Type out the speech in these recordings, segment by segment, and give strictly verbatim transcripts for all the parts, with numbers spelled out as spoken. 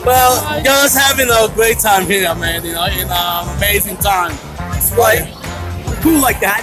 Well, just having a great time here, man. You know, in an amazing time. Right. Cool like that.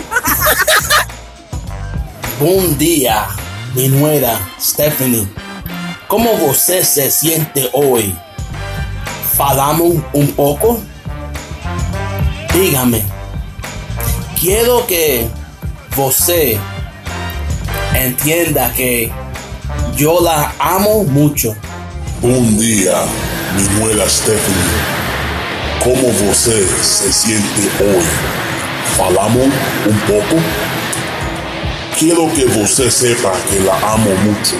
Bom dia, mi nuera Stephanie. ¿Cómo você se siente hoy? ¿Falamos un poco? Dígame. Quiero que você entienda que yo la amo mucho. Bom dia, mi nuera Stephanie. ¿Cómo você se siente hoy? ¿Falamos un poco? Quiero que você sepa que la amo mucho.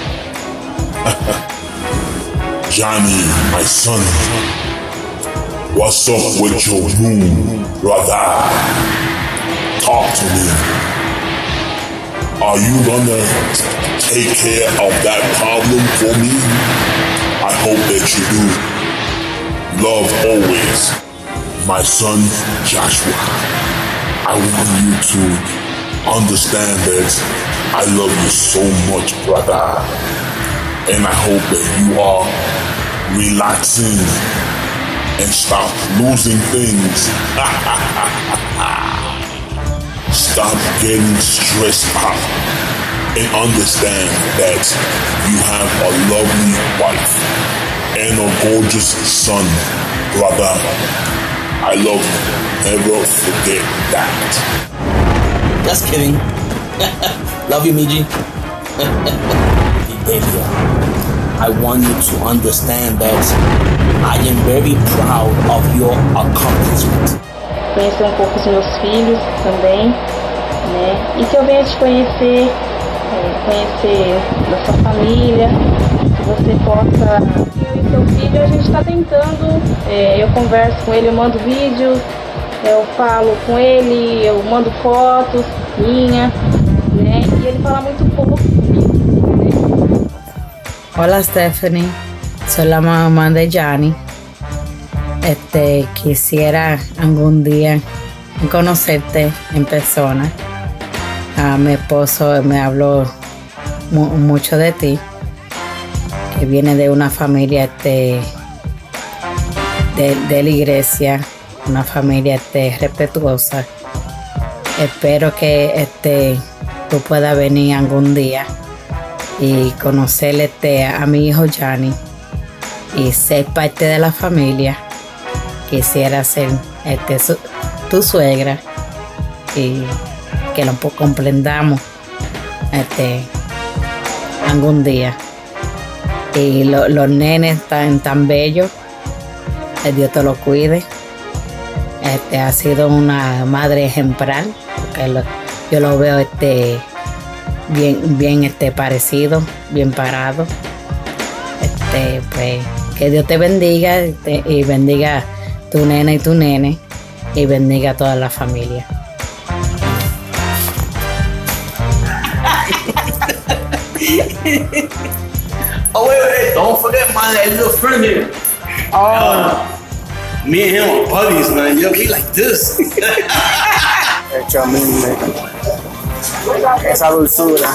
Johnny, my son. What's up with your new brother? Talk to me. Are you gonna take care of that problem for me? I hope that you do. Love always, my son Joshua. I want you to understand that I love you so much, brother. And I hope that you are relaxing and stop losing things. Stop getting stressed out and understand that you have a lovely wife and a gorgeous son, brother. I love you. Never forget that. Just kidding. Love you, Miji. Fidelia, I want you to understand that I am very proud of your accomplishment. Conhecer um pouco dos meus filhos também, né? E que eu venha te conhecer, é, conhecer da sua família, que você possa... Eu e seu filho, a gente está tentando, é, eu converso com ele, eu mando vídeos, eu falo com ele, eu mando fotos minha, né? E ele fala muito pouco comigo, né? Hola Stephanie, soy la mamá de Johnny. Este, quisiera algún día conocerte en persona. Uh, mi esposo me habló mu mucho de ti, que viene de una familia este, de, de la iglesia, una familia este, respetuosa. Espero que este, tú puedas venir algún día y conocer este, a mi hijo Johnny y ser parte de la familia. Quisiera ser este, su, tu suegra y que lo comprendamos este, algún día. Y lo, los nenes están tan bellos, que Dios te lo cuide. Este, ha sido una madre ejemplar, porque lo, yo lo veo este, bien, bien este, parecido, bien parado. Este, pues, que Dios te bendiga este, y bendiga tu nena y tu nene y bendiga a toda la familia. Oh, wait, wait, don't forget my little friend here. Oh. Uh, me and him are buddies, man. Yo, he like this. Hecho a mí, esa dulzura.